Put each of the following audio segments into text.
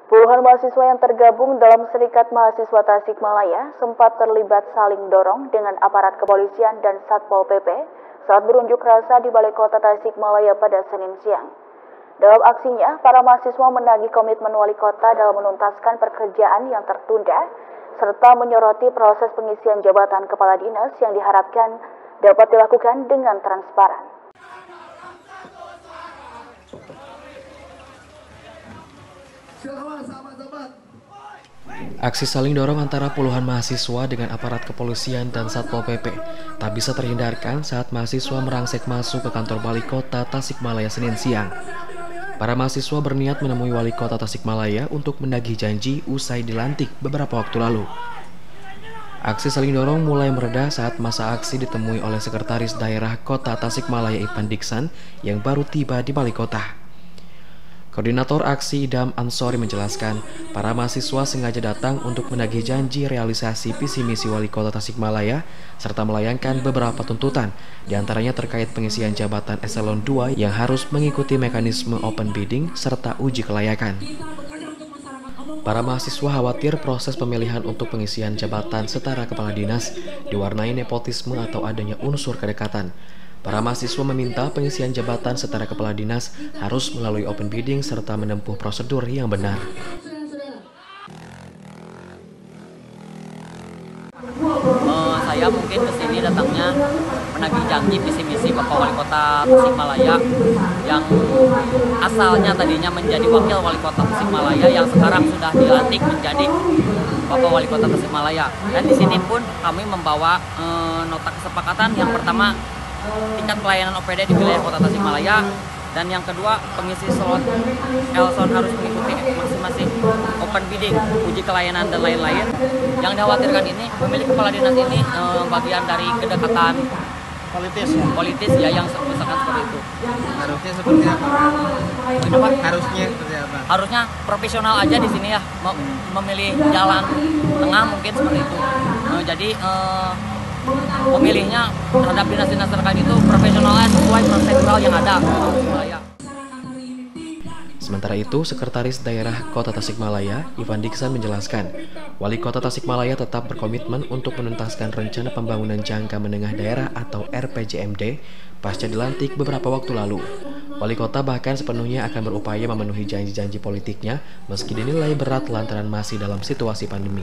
Puluhan mahasiswa yang tergabung dalam Serikat Mahasiswa Tasikmalaya sempat terlibat saling dorong dengan aparat kepolisian dan Satpol PP saat berunjuk rasa di Balai Kota Tasikmalaya pada Senin siang. Dalam aksinya, para mahasiswa menagih komitmen wali kota dalam menuntaskan pekerjaan yang tertunda, serta menyoroti proses pengisian jabatan kepala dinas yang diharapkan dapat dilakukan dengan transparan. Aksi saling dorong antara puluhan mahasiswa dengan aparat kepolisian dan Satpol PP tak bisa terhindarkan saat mahasiswa merangsek masuk ke kantor Wali Kota Tasikmalaya Senin siang. Para mahasiswa berniat menemui Wali Kota Tasikmalaya untuk menagih janji usai dilantik beberapa waktu lalu. Aksi saling dorong mulai mereda saat masa aksi ditemui oleh Sekretaris Daerah Kota Tasikmalaya Ivan Diksan yang baru tiba di Balai Kota. Koordinator aksi Idam Ansori menjelaskan, para mahasiswa sengaja datang untuk menagih janji realisasi visi misi Wali Kota Tasikmalaya serta melayangkan beberapa tuntutan, diantaranya terkait pengisian jabatan Eselon 2 yang harus mengikuti mekanisme open bidding serta uji kelayakan. Para mahasiswa khawatir proses pemilihan untuk pengisian jabatan setara kepala dinas diwarnai nepotisme atau adanya unsur kedekatan. Para mahasiswa meminta pengisian jabatan setara kepala dinas harus melalui open bidding serta menempuh prosedur yang benar. Saya mungkin kesini datangnya menagih janji visi misi Bapak Wali Kota Tasikmalaya yang asalnya tadinya menjadi wakil Wali Kota Tasikmalaya yang sekarang sudah dilantik menjadi Bapak Wali Kota Tasikmalaya. Dan di sini pun kami membawa nota kesepakatan yang pertama tingkat pelayanan OPD di wilayah Kota Tasikmalaya, dan yang kedua pengisi slot Elson harus mengikuti masing-masing open bidding, uji kelayanan dan lain-lain. Yang dikhawatirkan ini pemilik kepala dinas ini bagian dari kedekatan politis ya, yang misalkan seperti itu. Harusnya seperti apa? Kenapa? Harusnya seperti apa? Harusnya profesional aja di sini ya, memilih jalan tengah mungkin seperti itu. Jadi pemilihnya terhadap dinas-dinas terkait itu profesionalnya sesuai prosedural yang ada. Sementara itu, Sekretaris Daerah Kota Tasikmalaya, Ivan Diksan menjelaskan, Wali Kota Tasikmalaya tetap berkomitmen untuk menuntaskan rencana pembangunan jangka menengah daerah atau RPJMD pasca dilantik beberapa waktu lalu. Wali Kota bahkan sepenuhnya akan berupaya memenuhi janji-janji politiknya meski dinilai berat lantaran masih dalam situasi pandemi.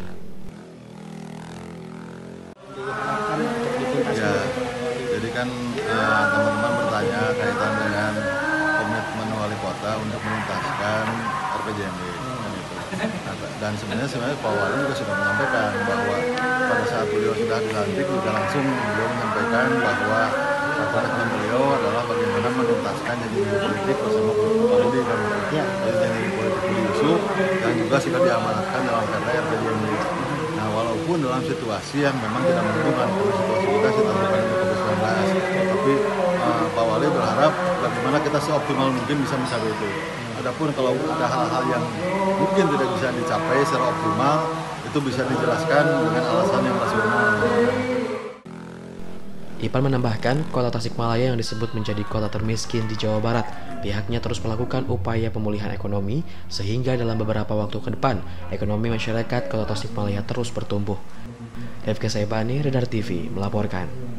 Ya, jadi kan teman-teman bertanya kaitan dengan komitmen wali kota untuk menuntaskan RPJMD kan itu. Dan sebenarnya Pak Wali juga sudah menyampaikan bahwa pada saat beliau sudah dilantik juga langsung beliau menyampaikan bahwa komitmen beliau adalah bagaimana menuntaskan janji-janji politik bersama Pak Budi dan janji politik Budi Yusuf yang juga sudah diamanatkan dalam perda RPJMD. Nah, walaupun dalam situasi yang memang tidak menguntungkan, situasi kita situasi pandemi COVID-19, tapi Pak Wali berharap bagaimana kita seoptimal mungkin bisa mencapai itu. Adapun kalau ada hal-hal yang mungkin tidak bisa dicapai secara optimal, itu bisa dijelaskan dengan alasan yang rasional. Ipan menambahkan, Kota Tasikmalaya yang disebut menjadi kota termiskin di Jawa Barat, pihaknya terus melakukan upaya pemulihan ekonomi sehingga dalam beberapa waktu ke depan, ekonomi masyarakat Kota Tasikmalaya terus bertumbuh. FK Saibani, Radar TV, melaporkan.